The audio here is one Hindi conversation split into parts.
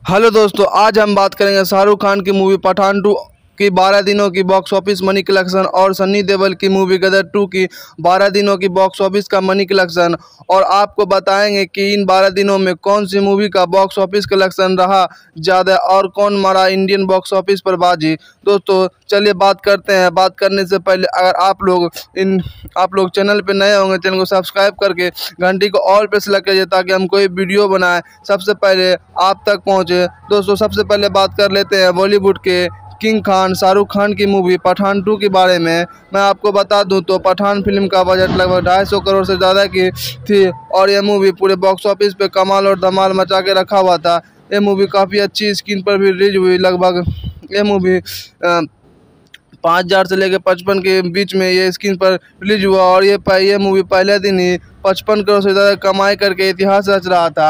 हेलो दोस्तों, आज हम बात करेंगे शाहरुख खान की मूवी पठान 2 की 12 दिनों की बॉक्स ऑफिस मनी कलेक्शन और सन्नी देओल की मूवी गदर 2 की 12 दिनों की बॉक्स ऑफिस का मनी कलेक्शन। और आपको बताएंगे कि इन 12 दिनों में कौन सी मूवी का बॉक्स ऑफिस कलेक्शन रहा ज़्यादा और कौन मारा इंडियन बॉक्स ऑफिस पर बाजी। दोस्तों चलिए बात करते हैं। बात करने से पहले अगर आप लोग चैनल पे नए होंगे, चैनल को सब्सक्राइब करके घंटी को ऑल पे सेलेक्ट कीजिए ताकि हम कोई वीडियो बनाएं सबसे पहले आप तक पहुंचे। दोस्तों सबसे पहले बात कर लेते हैं बॉलीवुड के किंग खान शाहरुख खान की मूवी पठान 2 के बारे में। मैं आपको बता दूं तो पठान फिल्म का बजट लगभग 250 करोड़ से ज़्यादा की थी और यह मूवी पूरे बॉक्स ऑफिस पे कमाल और धमाल मचा के रखा हुआ था। यह मूवी काफ़ी अच्छी स्क्रीन पर भी रिलीज हुई। लगभग यह मूवी 5,000 से लेकर 55 के बीच में ये स्क्रीन पर रिलीज हुआ और ये मूवी पहले दिन ही 55 करोड़ से ज़्यादा कमाई करके इतिहास रच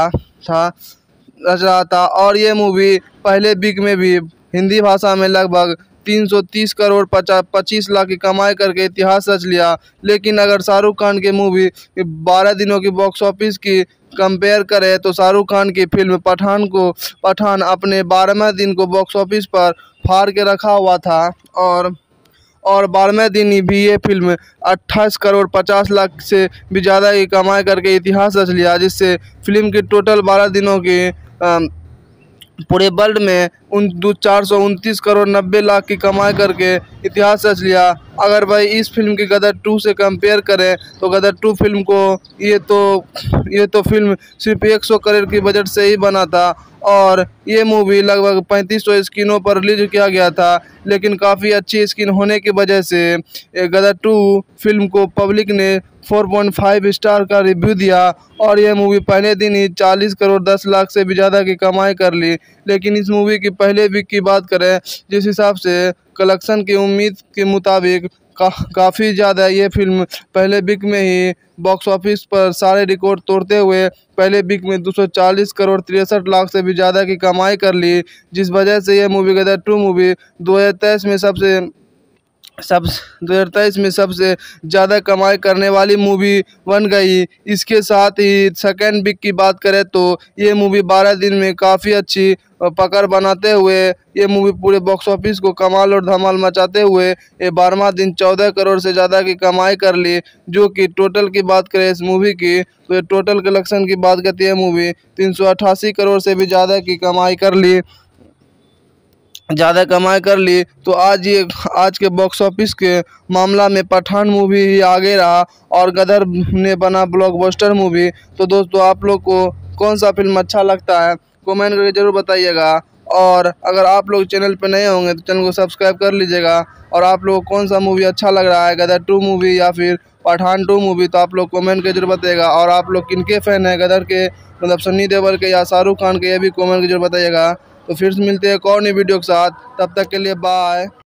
रहा था। और ये मूवी पहले वीक में भी हिंदी भाषा में लगभग 330 करोड़ 25 लाख की कमाई करके इतिहास रच लिया। लेकिन अगर शाहरुख खान की मूवी 12 दिनों की बॉक्स ऑफिस की कंपेयर करें तो शाहरुख खान की फिल्म पठान अपने 12वें दिन को बॉक्स ऑफिस पर फाड़ के रखा हुआ था और 12वें दिन ही भी ये फिल्म 28 करोड़ 50 लाख से भी ज़्यादा की कमाई करके इतिहास रच लिया, जिससे फिल्म की टोटल 12 दिनों की पूरे वर्ल्ड में 429 करोड़ 90 लाख की कमाई करके इतिहास रच लिया। अगर भाई इस फिल्म की गदर 2 से कंपेयर करें तो गदर 2 फिल्म को ये तो फिल्म सिर्फ 100 करोड़ की बजट से ही बना था और ये मूवी लगभग 3500 स्क्रीनों पर रिलीज किया गया था। लेकिन काफ़ी अच्छी स्क्रीन होने की वजह से गदर 2 फिल्म को पब्लिक ने 4.5 स्टार का रिव्यू दिया और यह मूवी पहले दिन ही 40 करोड़ 10 लाख से भी ज़्यादा की कमाई कर ली। लेकिन इस मूवी की पहले वीक की बात करें जिस हिसाब से कलेक्शन की उम्मीद के मुताबिक काफ़ी ज़्यादा ये फिल्म पहले वीक में ही बॉक्स ऑफिस पर सारे रिकॉर्ड तोड़ते हुए पहले वीक में 240 करोड़ 63 लाख से भी ज़्यादा की कमाई कर ली, जिस वजह से ये मूवी गदर 2 मूवी 2023 में सबसे ज़्यादा कमाई करने वाली मूवी बन गई। इसके साथ ही सेकेंड वीक की बात करें तो ये मूवी 12 दिन में काफ़ी अच्छी पकड़ बनाते हुए ये मूवी पूरे बॉक्स ऑफिस को कमाल और धमाल मचाते हुए ये 12वां दिन 14 करोड़ से ज़्यादा की कमाई कर ली। जो कि टोटल की बात करें इस मूवी की तो ये टोटल कलेक्शन की बात करती है मूवी 388 करोड़ से भी ज़्यादा की कमाई कर ली। तो आज के बॉक्स ऑफिस के मामला में पठान मूवी ही आगे रहा और गदर ने बना ब्लॉकबस्टर मूवी। तो दोस्तों आप लोग को कौन सा फिल्म अच्छा लगता है कमेंट करके ज़रूर बताइएगा और अगर आप लोग चैनल पर नए होंगे तो चैनल को सब्सक्राइब कर लीजिएगा। और आप लोग को कौन सा मूवी अच्छा लग रहा है गदर 2 मूवी या फिर पठान 2 मूवी तो आप लोग कमेंट करके जरूर बताइएगा। और आप लोग किनके फ़ैन हैं गदर के मतलब सन्नी देओल के या शाहरुख खान के, ये भी कमेंट करके जरूर बताइएगा। तो फिर से मिलते हैं एक और नई वीडियो के साथ, तब तक के लिए बाय।